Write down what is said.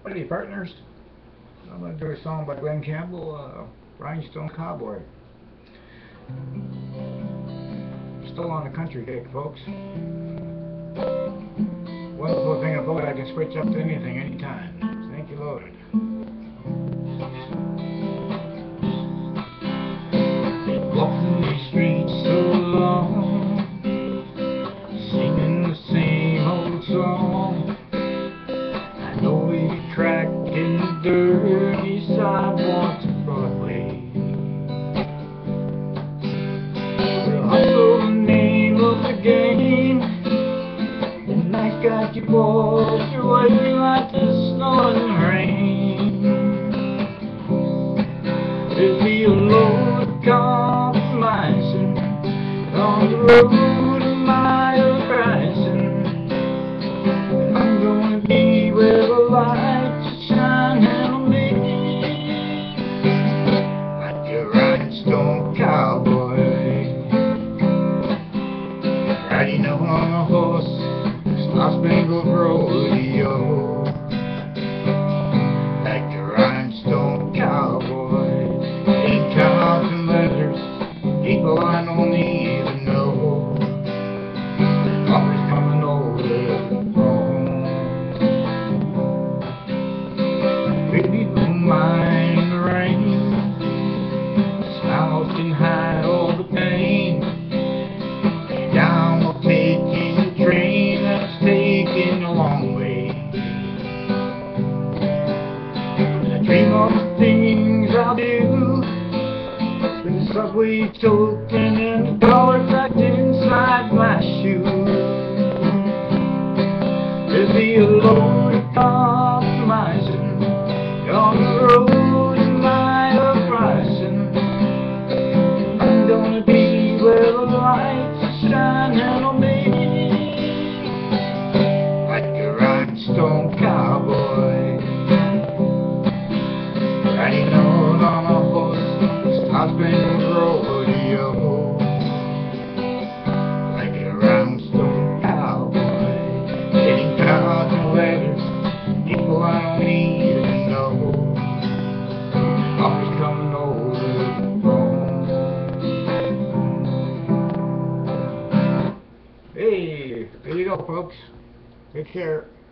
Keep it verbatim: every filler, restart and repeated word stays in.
Hey partners, I'm going to do a song by Glenn Campbell, uh, Rhinestone Cowboy. Still on the country kick, folks. Wonderful thing about it, I can switch up to anything, anytime. Thank you, Lord. Walking the streets so long, singing the same old song. I know we get cracked in the dirty sidewalks of Broadway. The hustle, the name of the game. The night got you boys, you're waiting like the snow and the rain. There'll be a load of compromising on the road to my horizon. I'm gonna be where the lights are shining on me, like a rhinestone cowboy, riding on a horse, star-spangled rodeo, like a rhinestone cowboy, in counting letters, people I don't even know, always coming over the phone. Baby, don't mind the rain, smiles can hide all the pain. Down, we're taking the train that's taking a long way. I dream of the things I'll do, with the subway token and the dollar tucked inside my shoe. There'll be a load of compromising on the road to my horizon. I'm gonna be where the lights are shining on me, like a rhinestone cowboy, riding out on a horse, star-spangled rodeo, like a rhinestone cowboy, getting cards and letters, people I don't even know, always coming over the phone. Hey, there you go, folks. Take care.